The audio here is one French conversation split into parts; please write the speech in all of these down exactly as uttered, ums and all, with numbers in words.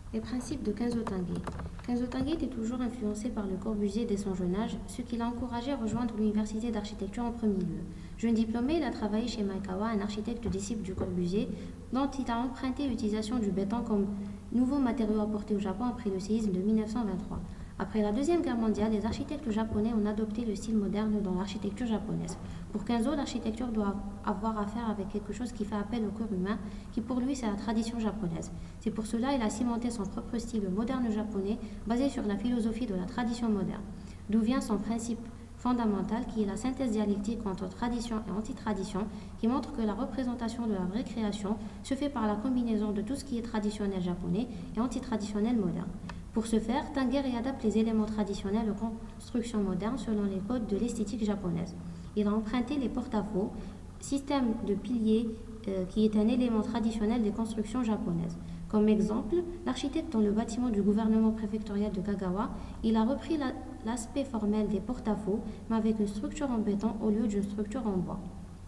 Les principes de Kenzo Tanguy. Kenzo Tanguy était toujours influencé par Le Corbusier dès son jeune âge, ce qui l'a encouragé à rejoindre l'université d'architecture en premier lieu. Jeune diplômé, il a travaillé chez Maekawa, un architecte disciple du Corbusier, dont il a emprunté l'utilisation du béton comme nouveau matériau apporté au Japon après le séisme de mille neuf cent vingt-trois. Après la Deuxième Guerre mondiale, les architectes japonais ont adopté le style moderne dans l'architecture japonaise. Pour Kenzo, l'architecture doit avoir affaire avec quelque chose qui fait appel au cœur humain, qui pour lui c'est la tradition japonaise. C'est pour cela qu'il a cimenté son propre style moderne japonais basé sur la philosophie de la tradition moderne, d'où vient son principe fondamental qui est la synthèse dialectique entre tradition et antitradition, qui montre que la représentation de la vraie création se fait par la combinaison de tout ce qui est traditionnel japonais et antitraditionnel moderne. Pour ce faire, Tanguy réadapte les éléments traditionnels aux constructions modernes selon les codes de l'esthétique japonaise. Il a emprunté les porte-à-faux, système de piliers euh, qui est un élément traditionnel des constructions japonaises. Comme exemple, l'architecte dans le bâtiment du gouvernement préfectorial de Kagawa, il a repris la, l'aspect formel des porte-à-faux, mais avec une structure en béton au lieu d'une structure en bois.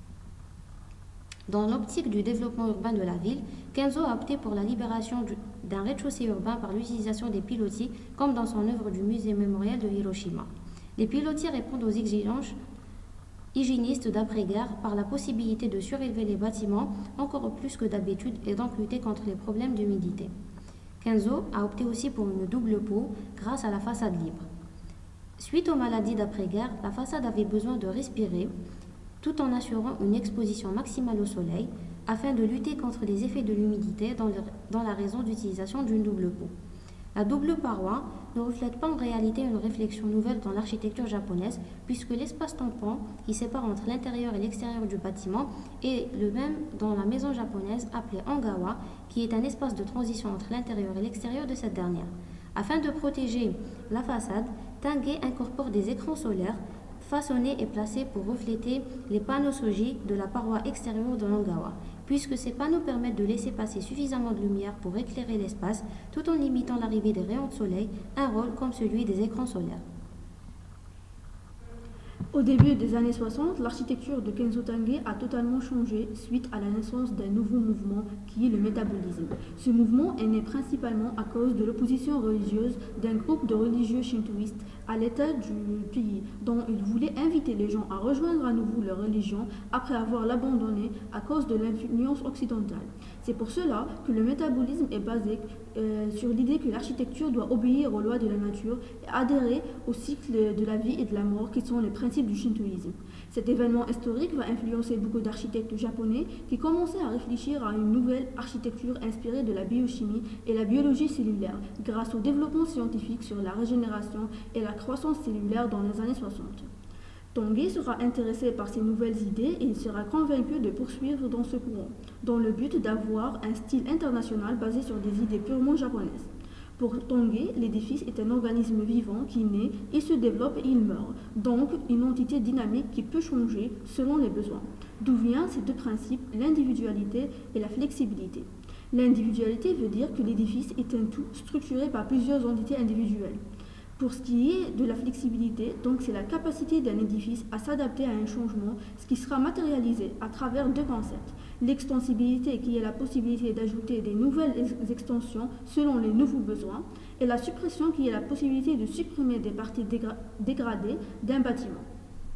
Dans l'optique du développement urbain de la ville, Kenzo a opté pour la libération du, d'un rez-de-chaussée urbain par l'utilisation des pilotis, comme dans son œuvre du musée mémorial de Hiroshima. Les pilotis répondent aux exigences hygiénistes d'après-guerre par la possibilité de surélever les bâtiments encore plus que d'habitude et donc lutter contre les problèmes d'humidité. Kenzo a opté aussi pour une double peau grâce à la façade libre. Suite aux maladies d'après-guerre, la façade avait besoin de respirer tout en assurant une exposition maximale au soleil afin de lutter contre les effets de l'humidité dans, le, dans la raison d'utilisation d'une double peau. La double paroi ne reflète pas en réalité une réflexion nouvelle dans l'architecture japonaise puisque l'espace tampon qui sépare entre l'intérieur et l'extérieur du bâtiment est le même dans la maison japonaise appelée Angawa qui est un espace de transition entre l'intérieur et l'extérieur de cette dernière. Afin de protéger la façade, Tanguy incorpore des écrans solaires façonnés et placés pour refléter les panneaux soji de la paroi extérieure de l'Angawa, puisque ces panneaux permettent de laisser passer suffisamment de lumière pour éclairer l'espace tout en limitant l'arrivée des rayons de soleil, un rôle comme celui des écrans solaires. Au début des années soixante, l'architecture de Kenzo Tanguy a totalement changé suite à la naissance d'un nouveau mouvement qui est le métabolisme. Ce mouvement est né principalement à cause de l'opposition religieuse d'un groupe de religieux shintoïstes à l'état du pays, dont ils voulaient inviter les gens à rejoindre à nouveau leur religion après avoir l'abandonnée à cause de l'influence occidentale. C'est pour cela que le métabolisme est basé euh, sur l'idée que l'architecture doit obéir aux lois de la nature et adhérer au cycle de la vie et de la mort qui sont les principes du shintoïsme. Cet événement historique va influencer beaucoup d'architectes japonais qui commençaient à réfléchir à une nouvelle architecture inspirée de la biochimie et la biologie cellulaire grâce au développement scientifique sur la régénération et la croissance cellulaire dans les années soixante. Tanguy sera intéressé par ces nouvelles idées et il sera convaincu de poursuivre dans ce courant, dans le but d'avoir un style international basé sur des idées purement japonaises. Pour Tanguy, l'édifice est un organisme vivant qui naît, il se développe et il meurt, donc une entité dynamique qui peut changer selon les besoins. D'où viennent ces deux principes, l'individualité et la flexibilité. L'individualité veut dire que l'édifice est un tout structuré par plusieurs entités individuelles. Pour ce qui est de la flexibilité, donc c'est la capacité d'un édifice à s'adapter à un changement, ce qui sera matérialisé à travers deux concepts. L'extensibilité qui est la possibilité d'ajouter des nouvelles extensions selon les nouveaux besoins et la suppression qui est la possibilité de supprimer des parties dégra- dégradées d'un bâtiment.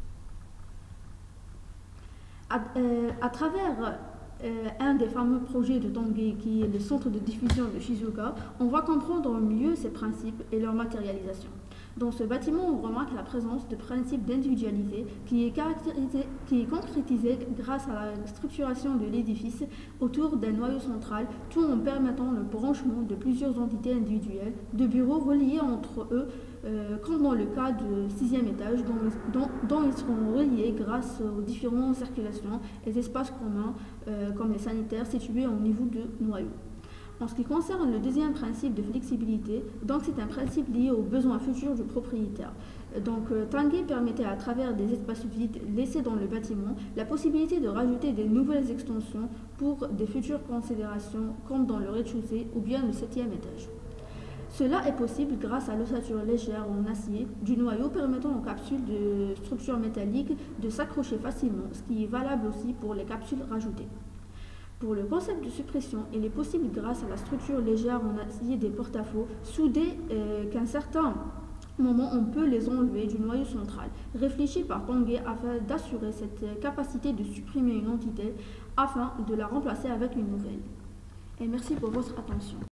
À, euh, à travers euh, un des fameux projets de Tanguy qui est le centre de diffusion de Shizuoka, on va comprendre mieux ces principes et leur matérialisation. Dans ce bâtiment, on remarque la présence de principes d'individualité qui est, caractérisé, qui est concrétisé grâce à la structuration de l'édifice autour d'un noyau central, tout en permettant le branchement de plusieurs entités individuelles, de bureaux reliés entre eux, euh, comme dans le cas du sixième étage, dont, dont, dont ils seront reliés grâce aux différentes circulations et espaces communs, euh, comme les sanitaires situés au niveau du noyau. En ce qui concerne le deuxième principe de flexibilité, donc c'est un principe lié aux besoins futurs du propriétaire. Donc euh, Tanguy permettait à travers des espaces vides laissés dans le bâtiment la possibilité de rajouter des nouvelles extensions pour des futures considérations comme dans le rez-de-chaussée ou bien le septième étage. Cela est possible grâce à l'ossature légère en acier du noyau permettant aux capsules de structure métallique de s'accrocher facilement, ce qui est valable aussi pour les capsules rajoutées. Pour le concept de suppression, il est possible grâce à la structure légère en acier des porte-à-faux soudés euh, qu'à un certain moment on peut les enlever du noyau central, réfléchi par Tanguay afin d'assurer cette capacité de supprimer une entité afin de la remplacer avec une nouvelle. Et merci pour votre attention.